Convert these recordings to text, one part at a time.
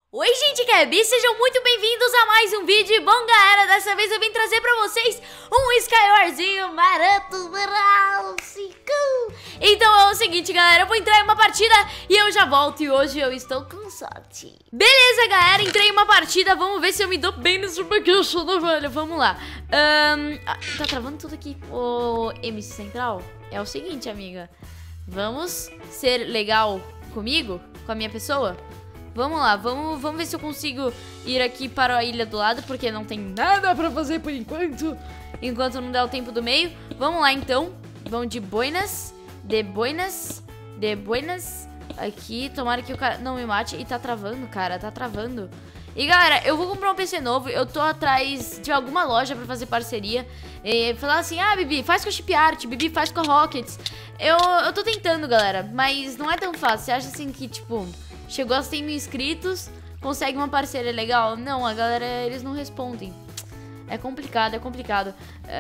Oi gente que é bi, sejam muito bem-vindos a mais um vídeo. E bom galera, dessa vez eu vim trazer pra vocês um Skywarzinho maroto, Então é o seguinte galera, eu vou entrar em uma partida e eu já volto. E hoje eu estou com sorte. Beleza galera, entrei em uma partida, vamos ver se eu me dou bem nesse jogo, né, velho? Vamos lá. Tá travando tudo aqui. Ô, MC Central, é o seguinte amiga, vamos ser legal comigo, com a minha pessoa? Vamos lá, vamos ver se eu consigo ir aqui para a ilha do lado, porque não tem nada pra fazer por enquanto. Enquanto não der o tempo do meio. Vamos lá então, vamos de boinas. Aqui, tomara que o cara não me mate. E tá travando, cara, tá travando. E galera, eu vou comprar um PC novo. Eu tô atrás de alguma loja pra fazer parceria e falar assim, ah, Bibi, faz com a Chip Art, Bibi, faz com a Rockets. Eu tô tentando, galera, mas não é tão fácil. Você acha assim que, tipo, chegou a 100 mil inscritos, consegue uma parceria legal? Não, a galera, eles não respondem. É complicado, é complicado.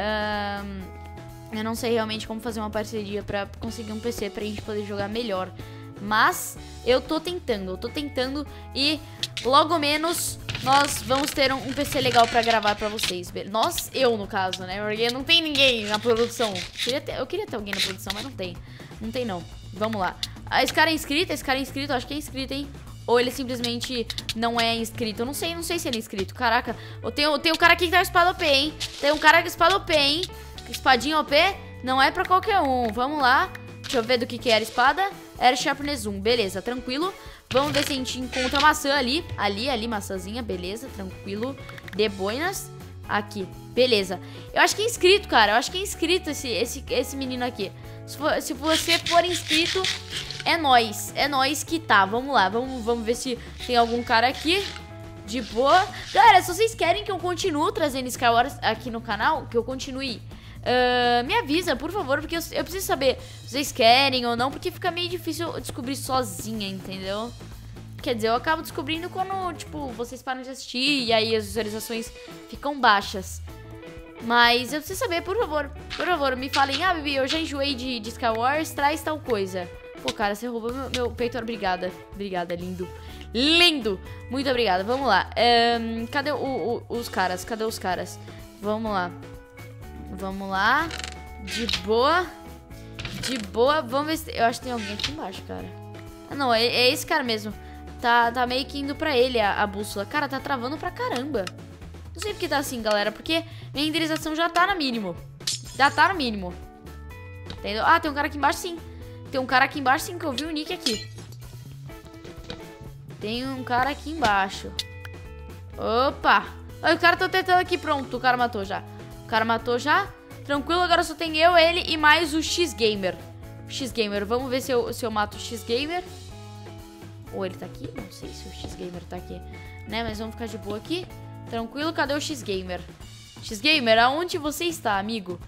Eu não sei realmente como fazer uma parceria pra conseguir um PC pra gente poder jogar melhor. Mas eu tô tentando e logo menos nós vamos ter um PC legal pra gravar pra vocês. Eu no caso, né? Porque não tem ninguém na produção. Eu queria ter alguém na produção, mas não tem. Não tem não. Vamos lá. Esse cara é inscrito, eu acho que é inscrito, hein? Ou ele simplesmente não é inscrito. Eu não sei se ele é inscrito. Caraca, tem um cara aqui que tá com espada OP, hein? Tem um cara com espada OP, hein? Espadinha OP não é pra qualquer um. Vamos lá. Deixa eu ver do que era a espada. Era Sharpness 1, beleza, tranquilo. Vamos ver se a gente encontra maçã ali. Ali, maçãzinha, beleza, tranquilo. De boinas. Aqui, beleza. Eu acho que é inscrito, cara. Eu acho que é inscrito esse menino aqui. Se você for inscrito, é nóis que tá. Vamos lá, vamos ver se tem algum cara aqui. De boa. Galera, se vocês querem que eu continue trazendo Skywars aqui no canal, que eu continue, me avisa, por favor, porque eu preciso saber se vocês querem ou não, porque fica meio difícil eu descobrir sozinha, entendeu? Quer dizer, eu acabo descobrindo quando, tipo, vocês param de assistir e aí as visualizações ficam baixas. Mas eu preciso saber, por favor, me falem, ah, Bibi, eu já enjoei de Skywars, traz tal coisa. Pô, cara, você roubou meu peitor, obrigada, lindo. Muito obrigada, vamos lá. Cadê os caras, Vamos lá, de boa, vamos ver se... Eu acho que tem alguém aqui embaixo, cara. Ah, não, é esse cara mesmo. Tá meio que indo pra ele a bússola. Cara, tá travando pra caramba. Não sei porque tá assim, galera, porque minha renderização já tá no mínimo. Entendeu? Ah, tem um cara aqui embaixo, sim. Que eu vi o nick aqui. Tem um cara aqui embaixo. Opa! Olha, o cara tá tentando aqui, pronto, o cara matou já. Tranquilo, agora só tem eu, ele e mais o X-Gamer. Vamos ver se eu mato o X-Gamer. Ou ele tá aqui? Não sei se o X-Gamer tá aqui, né? Mas vamos ficar de boa aqui. Tranquilo, cadê o X-Gamer? X-Gamer, aonde você está, amigo?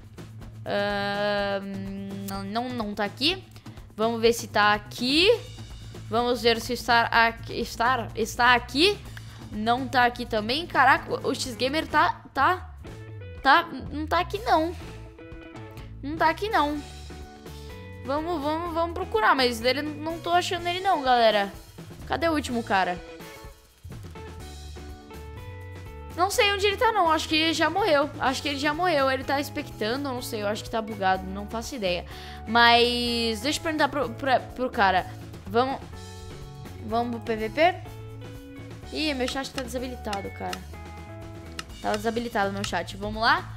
Não tá aqui. Vamos ver se tá aqui. Vamos ver se está aqui. Não tá aqui também. Caraca, o X-Gamer não tá aqui não. Vamos procurar, mas ele não tô achando ele não, galera. Cadê o último cara? Não sei onde ele tá não, acho que ele já morreu. Ele tá expectando, não sei, eu acho que tá bugado, não faço ideia. Mas deixa eu perguntar pro cara. Vamos pro PVP? Ih, meu chat tá desabilitado, cara. Tava desabilitado meu chat. Vamos lá.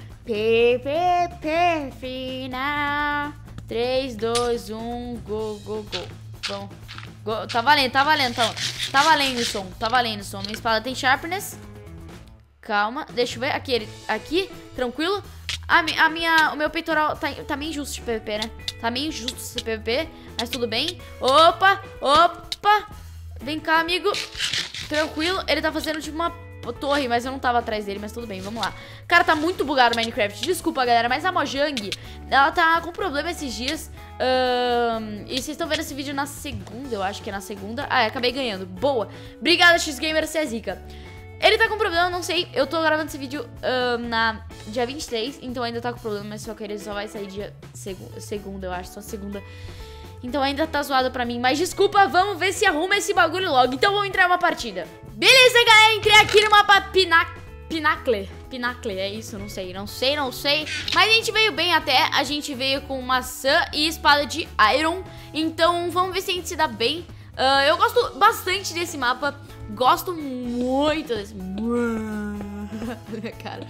PVP final. 3, 2, 1, go. Vamos. Go. Tá valendo, Tá valendo o som. Minha espada tem sharpness. Calma, deixa eu ver. Aqui, tranquilo. O meu peitoral tá meio injusto de PVP, né? Tá meio injusto esse PVP, mas tudo bem. Opa. Vem cá, amigo. Tranquilo, ele tá fazendo tipo uma torre, mas eu não tava atrás dele, mas tudo bem, vamos lá. Cara, tá muito bugado o Minecraft, desculpa, galera, mas a Mojang, ela tá com problema esses dias. E vocês estão vendo esse vídeo na segunda, eu acho que é na segunda. Ah, acabei ganhando, boa. Obrigada, X-Gamer, você é zica. Ele tá com problema, não sei, eu tô gravando esse vídeo na dia 23, então ainda tá com problema, mas só que ele só vai sair dia segunda, eu acho, só segunda. Então ainda tá zoado pra mim. Mas desculpa, vamos ver se arruma esse bagulho logo. Então vamos entrar em uma partida. Beleza, galera. Entrei aqui no mapa Pinacle. Pinacle, é isso? Não sei. Mas a gente veio bem até. A gente veio com maçã e espada de iron. Então vamos ver se a gente se dá bem. Eu gosto bastante desse mapa. Gosto muito desse... Cara...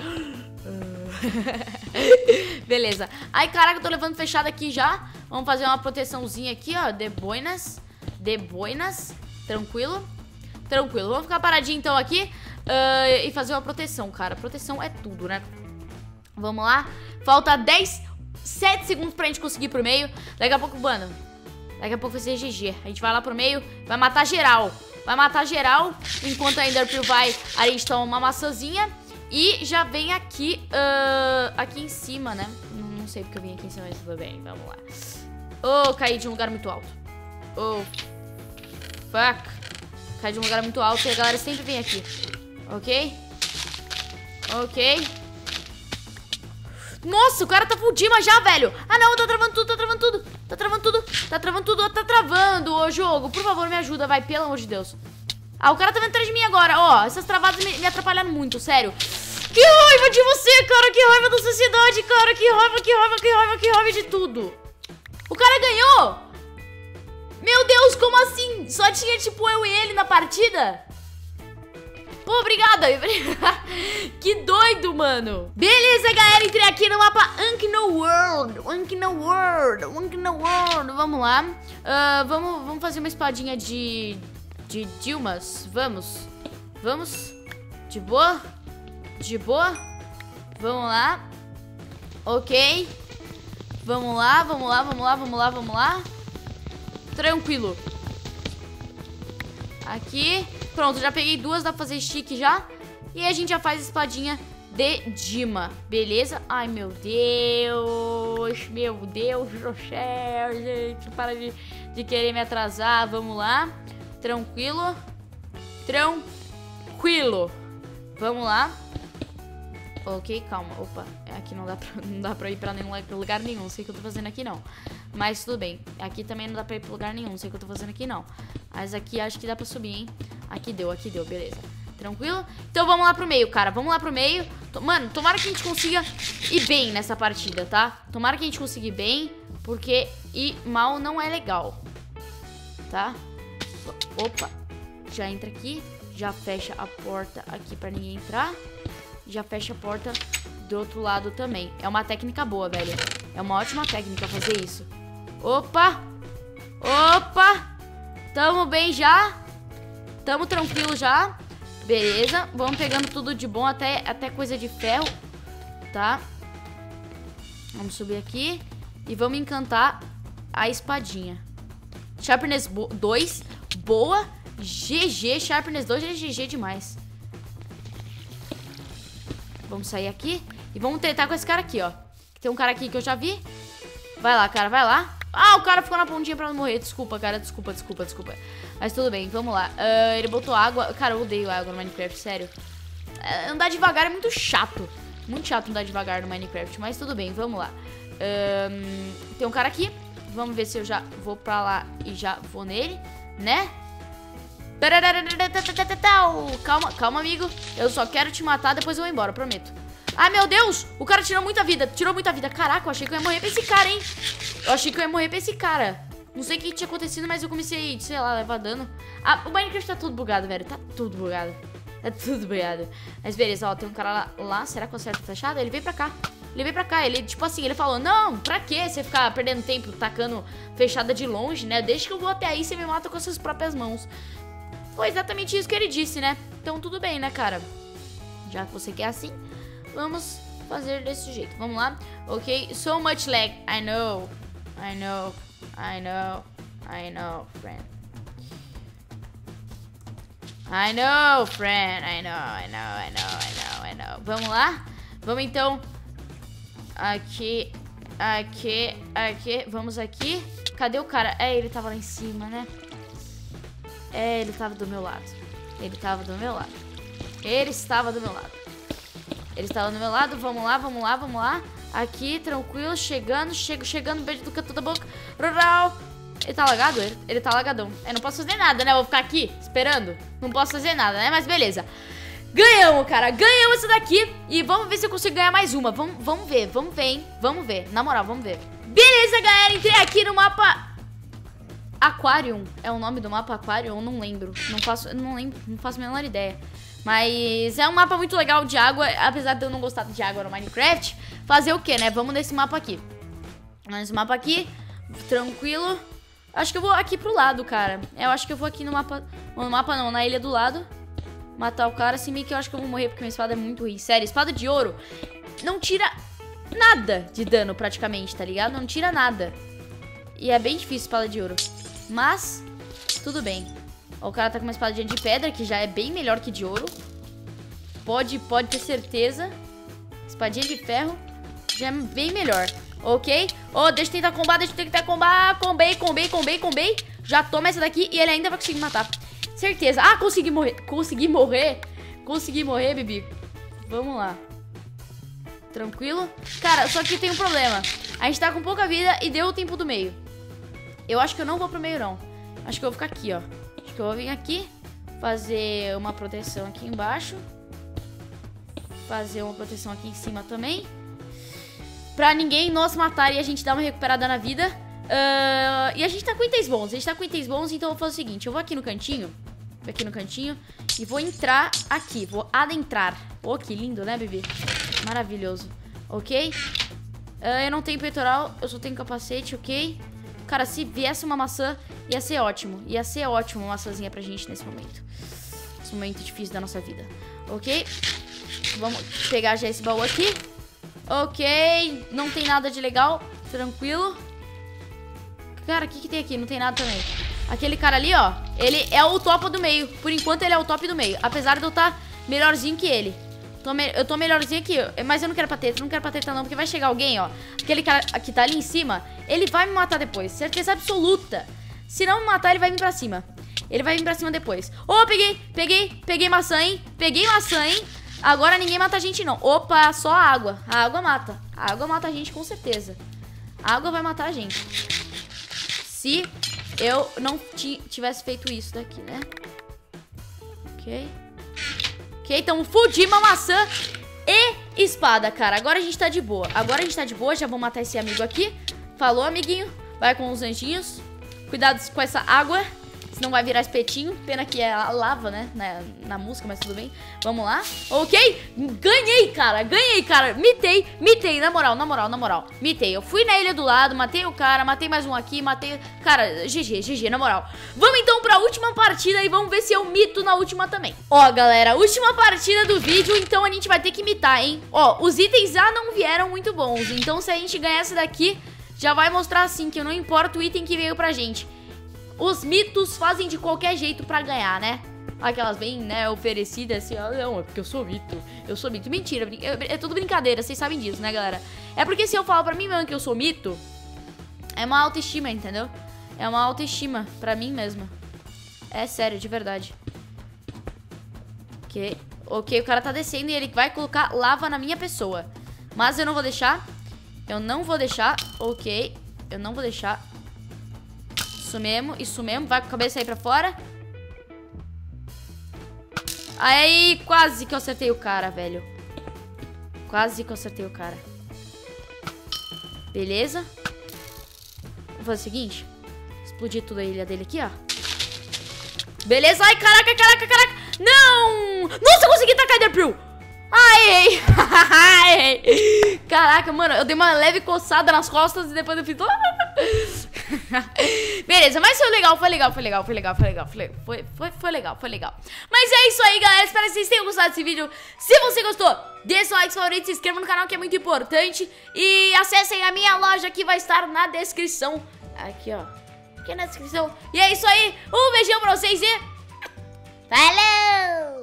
Beleza. Ai, caraca, eu tô levando fechado aqui já. Vamos fazer uma proteçãozinha aqui, ó. De boinas. Tranquilo. Vamos ficar paradinho então aqui e fazer uma proteção, cara. Proteção é tudo, né? Vamos lá. Falta 7 segundos pra gente conseguir ir pro meio. Daqui a pouco, mano, daqui a pouco vai ser GG. A gente vai lá pro meio, vai matar geral. Enquanto a Enderpearl vai, a gente toma uma maçãzinha. E já vem aqui, aqui em cima, né? Não sei porque eu vim aqui em cima, mas tudo bem, vamos lá. Oh, caí de um lugar muito alto. Oh, fuck. Caí de um lugar muito alto e a galera sempre vem aqui. Ok. Nossa, o cara tá full Dima já, velho. Ah, não, tá travando tudo. Tá travando, ô jogo. Por favor, me ajuda, vai, pelo amor de Deus. Ah, o cara tá vindo atrás de mim agora. Ó, essas travadas me atrapalharam muito, sério. Que raiva de você, cara. Que raiva da sociedade, cara. Que raiva de tudo. O cara ganhou. Meu Deus, como assim? Só tinha, tipo, eu e ele na partida? Pô, obrigada. Que doido, mano. Beleza, galera. Entrei aqui no mapa Unknown World. Vamos lá. Vamos fazer uma espadinha de Dilmas. Vamos. De boa. Vamos lá. Ok. Vamos lá. Tranquilo. Aqui. Pronto, já peguei 2, dá pra fazer stick já. E a gente já faz a espadinha de Dima. Beleza? Ai, meu Deus, gente. Para de querer me atrasar. Vamos lá. Tranquilo. Vamos lá. Ok, calma. Opa, aqui não dá pra ir pra nenhum lugar nenhum. Não sei o que eu tô fazendo aqui, não. Mas tudo bem. Aqui também não dá pra ir pra lugar nenhum. Não sei o que eu tô fazendo aqui, não. Mas aqui acho que dá pra subir, hein. Aqui deu, beleza. Tranquilo? Então vamos lá pro meio, cara. Vamos lá pro meio. Mano, tomara que a gente consiga ir bem nessa partida, tá? Tomara que a gente consiga ir bem, porque ir mal não é legal. Tá? Opa. Já entra aqui. Já fecha a porta aqui pra ninguém entrar. Já fecha a porta do outro lado também. É uma técnica boa, velho. É uma ótima técnica fazer isso. Opa. Tamo bem já. Tamo tranquilo já. Beleza. Vamos pegando tudo de bom, até coisa de ferro. Tá? Vamos subir aqui. E vamos encantar a espadinha. Sharpness 2. Boa. GG. Sharpness 2 é GG demais. Vamos sair aqui. E vamos tentar com esse cara aqui, ó. Tem um cara aqui que eu já vi. Vai lá, cara, vai lá. Ah, o cara ficou na pontinha pra não morrer. Desculpa, cara, desculpa. Mas tudo bem, vamos lá. Ele botou água. Cara, eu odeio água no Minecraft, sério. Andar devagar é muito chato. Muito chato andar devagar no Minecraft. Mas tudo bem, vamos lá. Tem um cara aqui. Vamos ver se eu já vou pra lá e já vou nele, né? Calma, amigo. Eu só quero te matar, depois eu vou embora, prometo. Ah, meu Deus! O cara tirou muita vida. Caraca, eu achei que eu ia morrer pra esse cara, Não sei o que tinha acontecido, mas eu comecei, sei lá, levar dano. O Minecraft tá tudo bugado, velho. Tá tudo bugado. Mas beleza, ó, tem um cara lá. Será que eu acerto a flechada? Ele veio pra cá. Ele, tipo assim, ele falou: não, pra que você ficar perdendo tempo tacando flechada de longe, né? Deixa que eu vou até aí, você me mata com as suas próprias mãos. Foi exatamente isso que ele disse, né? Então tudo bem, né, cara? Já que você quer assim, vamos fazer desse jeito. Vamos lá. Ok, so much lag. I know, friend. Vamos lá. Vamos então. Aqui. Vamos aqui. Cadê o cara? Ele tava lá em cima, né? Ele estava do meu lado. Ele estava do meu lado. Vamos lá. Aqui, tranquilo. Chegando. Beijo do canto da boca. Ele tá lagado? Ele tá lagadão. Eu não posso fazer nada, né? Eu vou ficar aqui esperando. Não posso fazer nada, né? Mas beleza. Ganhamos, cara. Ganhamos essa daqui. E vamos ver se eu consigo ganhar mais uma. Vamos ver, hein? Vamos ver. Na moral, vamos ver. Beleza, galera. Entrei aqui no mapa Aquarium. É o nome do mapa Aquarium? Eu não lembro. Não lembro. Não faço a menor ideia. Mas é um mapa muito legal de água. Apesar de eu não gostar de água no Minecraft. Fazer o quê, né? Vamos nesse mapa aqui. Nesse mapa aqui. Tranquilo. Acho que eu vou aqui pro lado, cara. Eu acho que eu vou aqui no mapa... No mapa não, na ilha do lado. Matar o cara, assim, meio que eu acho que eu vou morrer porque minha espada é muito ruim. Sério, espada de ouro não tira nada de dano praticamente, tá ligado? Não tira nada. E é bem difícil espada de ouro. Mas, tudo bem. Ó, o cara tá com uma espadinha de pedra, que já é bem melhor que de ouro. Pode ter certeza. Espadinha de ferro já é bem melhor. Ok? Ó, deixa eu tentar combar, Combei. Já toma essa daqui e ele ainda vai conseguir matar. Certeza. Ah, consegui morrer, Bibi. Vamos lá. Tranquilo. Cara, só que tem um problema. A gente tá com pouca vida e deu o tempo do meio. Eu acho que eu não vou pro meio, não. Acho que eu vou ficar aqui, ó. Acho que eu vou vir aqui. Fazer uma proteção aqui embaixo. Fazer uma proteção aqui em cima também. Pra ninguém nos matar e a gente dar uma recuperada na vida. E a gente tá com itens bons. Então eu vou fazer o seguinte. Eu vou aqui no cantinho. E vou entrar aqui. Vou adentrar. Oh, que lindo, né, bebê? Maravilhoso. Ok? Eu não tenho peitoral. Eu só tenho capacete, ok? Cara, se viesse uma maçã, ia ser ótimo. Ia ser ótimo uma maçãzinha pra gente nesse momento. Esse momento difícil da nossa vida. Ok? Vamos pegar já esse baú aqui. Ok. Não tem nada de legal. Tranquilo. Cara, o que tem aqui? Não tem nada também. Aquele cara ali, ó, ele é o topo do meio. Por enquanto ele é o top do meio. Apesar de eu estar melhorzinho que ele. Eu tô melhorzinho aqui. Mas eu não quero pateta, não, porque vai chegar alguém, ó. Aquele cara que tá ali em cima, ele vai me matar depois. Certeza absoluta. Se não me matar, ele vai vir pra cima. Ele vai vir pra cima depois. Oh, peguei maçã, hein. Agora ninguém mata a gente, não. Opa, só a água. A água mata. A água mata a gente, com certeza. A água vai matar a gente. Se eu não tivesse feito isso daqui, né? Ok, então fudimos a maçã e espada, cara. Agora a gente tá de boa. Já vou matar esse amigo aqui. Falou, amiguinho. Vai com os anjinhos. Cuidado com essa água, senão vai virar espetinho. Pena que é lava, né? Na música, mas tudo bem. Vamos lá. Ok. Ganhei, cara. Mitei. Na moral. Mitei. Eu fui na ilha do lado, matei o cara, matei mais um aqui, matei... Cara, GG, na moral. Vamos então pra última partida e vamos ver se eu mito na última também. Ó, galera, última partida do vídeo, então a gente vai ter que mitar, hein? Ó, os itens já não vieram muito bons, então se a gente ganhar essa daqui, já vai mostrar assim que não importa o item que veio pra gente. Os mitos fazem de qualquer jeito pra ganhar, né? Aquelas bem, né, oferecidas assim, não, é porque eu sou mito. Mentira, é tudo brincadeira, vocês sabem disso, né, galera? É porque se eu falo pra mim mesmo que eu sou mito, é uma autoestima, entendeu? É uma autoestima pra mim mesma. É sério, de verdade. Ok, o cara tá descendo e ele vai colocar lava na minha pessoa. Mas eu não vou deixar. Ok, eu não vou deixar. Isso mesmo, vai com a cabeça aí pra fora. Aí, quase que eu acertei o cara, velho. Beleza. Vou fazer o seguinte. Explodir tudo a ilha dele aqui, ó. Beleza, ai, caraca. Não! Nossa, eu consegui tacar Enderpearl. Ai. Caraca, mano, eu dei uma leve coçada nas costas e depois eu fiz... Beleza, mas foi legal. Foi legal. Mas é isso aí, galera. Espero que vocês tenham gostado desse vídeo. Se você gostou, deixa o like, favorito, se inscreva no canal que é muito importante. E acessem a minha loja que vai estar na descrição. Aqui, ó. Aqui na descrição. E é isso aí. Um beijão pra vocês e... Falou!